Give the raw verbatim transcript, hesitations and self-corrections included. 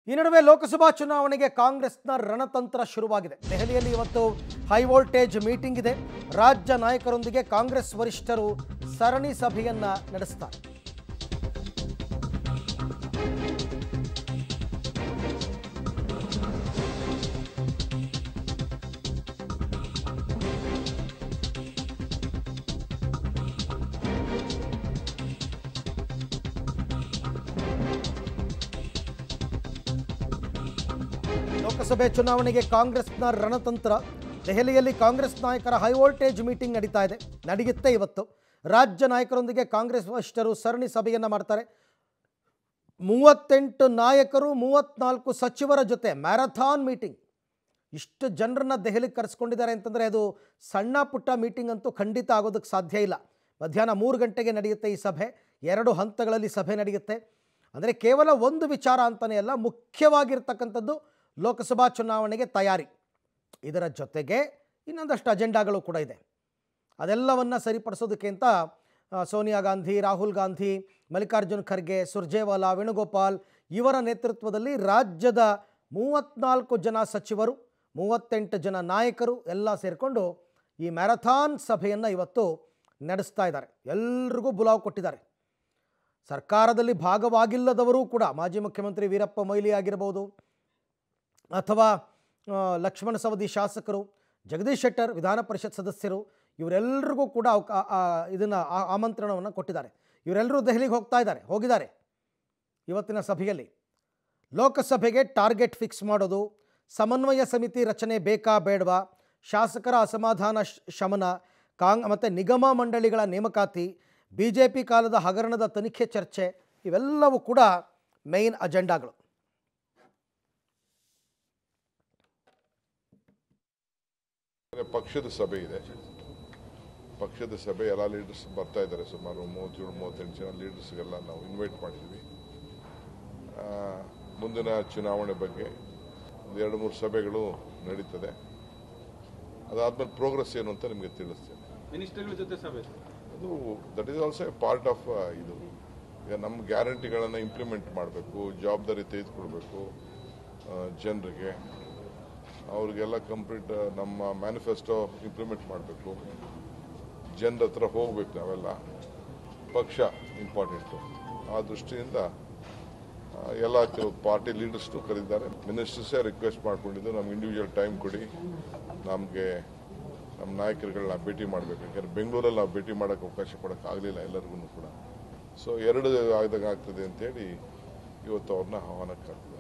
ಈ ನಡುವೆ ಲೋಕಸಭಾ ಚುನಾವಣೆಗೆ ಕಾಂಗ್ರೆಸ್ನ ರಣತಂತ್ರ ಶುರುವಾಗಿದೆ. ದೆಹಲಿಯಲ್ಲಿ ಇವತ್ತು ಹೈ ವೋಲ್ಟೇಜ್ ಮೀಟಿಂಗ್ ಇದೆ. ರಾಜ್ಯ ನಾಯಕರೊಂದಿಗೆ ಕಾಂಗ್ರೆಸ್ ವರಿಷ್ಠರು ಸರಣಿ ಸಭೆಯನ್ನ ನಡೆಸುತ್ತಾರೆ. ಲೋಕಸಭೆ ಚುನಾವಣೆಗೆ ಕಾಂಗ್ರೆಸ್ನ ರಣತಂತ್ರ. ದೆಹಲಿಯಲ್ಲಿ ಕಾಂಗ್ರೆಸ್ ನಾಯಕರ ಹೈ ವೋಲ್ಟೇಜ್ ಮೀಟಿಂಗ್ ನಡೀತಾ ಇದೆ ನಡೆಯುತ್ತೆ ಇವತ್ತು. ರಾಜ್ಯ ನಾಯಕರೊಂದಿಗೆ ಕಾಂಗ್ರೆಸ್ ವರಿಷ್ಠರು ಸರಣಿ ಸಭೆಯನ್ನು ಮಾಡ್ತಾರೆ. ಮೂವತ್ತೆಂಟು ನಾಯಕರು ಮೂವತ್ನಾಲ್ಕು ಸಚಿವರ ಜೊತೆ ಮ್ಯಾರಥಾನ್ ಮೀಟಿಂಗ್. ಇಷ್ಟು ಜನರನ್ನ ದೆಹಲಿಗೆ ಕರೆಸ್ಕೊಂಡಿದ್ದಾರೆ ಅಂತಂದರೆ ಅದು ಸಣ್ಣ ಪುಟ್ಟ ಮೀಟಿಂಗ್ ಅಂತೂ ಖಂಡಿತ ಆಗೋದಕ್ಕೆ ಸಾಧ್ಯ ಇಲ್ಲ. ಮಧ್ಯಾಹ್ನ ಮೂರು ಗಂಟೆಗೆ ನಡೆಯುತ್ತೆ ಈ ಸಭೆ. ಎರಡು ಹಂತಗಳಲ್ಲಿ ಸಭೆ ನಡೆಯುತ್ತೆ. ಅಂದರೆ ಕೇವಲ ಒಂದು ವಿಚಾರ ಅಂತಲೇ ಅಲ್ಲ, ಮುಖ್ಯವಾಗಿರ್ತಕ್ಕಂಥದ್ದು ಲೋಕಸಭಾ ಚುನಾವಣೆಗೆ ತಯಾರಿ. ಇದರ ಜೊತೆಗೆ ಇನ್ನೊಂದಷ್ಟು ಅಜೆಂಡಾಗಳು ಕೂಡ ಇದೆ. ಅದೆಲ್ಲವನ್ನು ಸರಿಪಡಿಸೋದಕ್ಕೆ ಅಂತ ಸೋನಿಯಾ ಗಾಂಧಿ, ರಾಹುಲ್ ಗಾಂಧಿ, ಮಲ್ಲಿಕಾರ್ಜುನ್ ಖರ್ಗೆ, ಸುರ್ಜೇವಾಲಾ, ವೇಣುಗೋಪಾಲ್ ಇವರ ನೇತೃತ್ವದಲ್ಲಿ ರಾಜ್ಯದ ಮೂವತ್ತ್ನಾಲ್ಕು ಜನ ಸಚಿವರು, ಮೂವತ್ತೆಂಟು ಜನ ನಾಯಕರು ಎಲ್ಲ ಸೇರಿಕೊಂಡು ಈ ಮ್ಯಾರಥಾನ್ ಸಭೆಯನ್ನು ಇವತ್ತು ನಡೆಸ್ತಾ ಇದ್ದಾರೆ. ಎಲ್ರಿಗೂ ಬುಲಾವ್ ಕೊಟ್ಟಿದ್ದಾರೆ. ಸರ್ಕಾರದಲ್ಲಿ ಭಾಗವಾಗಿಲ್ಲದವರೂ ಕೂಡ, ಮಾಜಿ ಮುಖ್ಯಮಂತ್ರಿ ವೀರಪ್ಪ ಮೊಯ್ಲಿ ಆಗಿರ್ಬೋದು, ಅಥವಾ ಲಕ್ಷ್ಮಣ ಸವದಿ ಶಾಸಕರು, ಜಗದೀಶ್ ಶೆಟ್ಟರ್ ವಿಧಾನ ಪರಿಷತ್ ಸದಸ್ಯರು, ಇವರೆಲ್ಲರಿಗೂ ಕೂಡ ಇದನ್ನು ಆಮಂತ್ರಣವನ್ನು ಕೊಟ್ಟಿದ್ದಾರೆ. ಇವರೆಲ್ಲರೂ ದೆಹಲಿಗೆ ಹೋಗ್ತಾ ಇದ್ದಾರೆ, ಹೋಗಿದ್ದಾರೆ. ಇವತ್ತಿನ ಸಭೆಯಲ್ಲಿ ಲೋಕಸಭೆಗೆ ಟಾರ್ಗೆಟ್ ಫಿಕ್ಸ್ ಮಾಡೋದು, ಸಮನ್ವಯ ಸಮಿತಿ ರಚನೆ ಬೇಕಾ ಬೇಡವಾ, ಶಾಸಕರ ಅಸಮಾಧಾನ ಶಮನ, ಕಾಂಗ್ ಮತ್ತು ನಿಗಮ ಮಂಡಳಿಗಳ ನೇಮಕಾತಿ, ಬಿ ಜೆ ಪಿ ಕಾಲದ ಹಗರಣದ ತನಿಖೆ ಚರ್ಚೆ, ಇವೆಲ್ಲವೂ ಕೂಡ ಮೇನ್ ಅಜೆಂಡಾಗಳು. ಪಕ್ಷದ ಸಭೆ ಇದೆ. ಪಕ್ಷದ ಸಭೆ ಎಲ್ಲ ಲೀಡರ್ಸ್ ಬರ್ತಾ ಇದ್ದಾರೆ. ಸುಮಾರು ಮೂವತ್ತೇಳು ಮೂವತ್ತೆಂಟು ಜನ ಲೀಡರ್ಸ್ಗೆಲ್ಲ ನಾವು ಇನ್ವೈಟ್ ಮಾಡಿದ್ವಿ. ಮುಂದಿನ ಚುನಾವಣೆ ಬಗ್ಗೆ ಒಂದು ಎರಡು ಮೂರು ಸಭೆಗಳು ನಡೀತದೆ. ಅದಾದ್ಮೇಲೆ ಪ್ರೋಗ್ರೆಸ್ ಏನು ಅಂತ ನಿಮಗೆ ತಿಳಿಸ್ತೇನೆ. ಮಿನಿಸ್ಟರ್ಗಳ ಜೊತೆ ಸಭೆ ಅದು that is also a part of ಇದು. ಈಗ ನಮ್ಮ ಗ್ಯಾರಂಟಿಗಳನ್ನು ಇಂಪ್ಲಿಮೆಂಟ್ ಮಾಡಬೇಕು, ಜವಾಬ್ದಾರಿ ತೆಗೆದುಕೊಳ್ಬೇಕು ಜನರಿಗೆ. ಅವ್ರಿಗೆಲ್ಲ ಕಂಪ್ಲೀಟ್ ನಮ್ಮ ಮ್ಯಾನಿಫೆಸ್ಟೋ ಇಂಪ್ಲಿಮೆಂಟ್ ಮಾಡಬೇಕು, ಜನರ ಹತ್ರ ಹೋಗ್ಬೇಕು. ನಾವೆಲ್ಲ ಪಕ್ಷ ಇಂಪಾರ್ಟೆಂಟು. ಆ ದೃಷ್ಟಿಯಿಂದ ಎಲ್ಲ ಕೆಲವು ಪಾರ್ಟಿ ಲೀಡರ್ಸ್ನು ಕರೆದಿದ್ದಾರೆ. ಮಿನಿಸ್ಟರ್ಸೇ ರಿಕ್ವೆಸ್ಟ್ ಮಾಡ್ಕೊಂಡಿದ್ದು ನಮ್ಗೆ ಇಂಡಿವಿಜುವಲ್ ಟೈಮ್ ಕೊಡಿ, ನಮಗೆ ನಮ್ಮ ನಾಯಕರುಗಳನ್ನ ಭೇಟಿ ಮಾಡಬೇಕು. ಯಾಕಂದರೆ ಬೆಂಗಳೂರಲ್ಲಿ ನಾವು ಭೇಟಿ ಮಾಡೋಕ್ಕೆ ಅವಕಾಶ ಕೊಡೋಕ್ಕಾಗಲಿಲ್ಲ ಎಲ್ಲರಿಗೂ ಕೂಡ. ಸೊ ಎರಡು ಆದಾಗ ಆಗ್ತದೆ ಅಂತೇಳಿ ಇವತ್ತು ಅವ್ರನ್ನ ಆಹ್ವಾನಕ್ಕೆ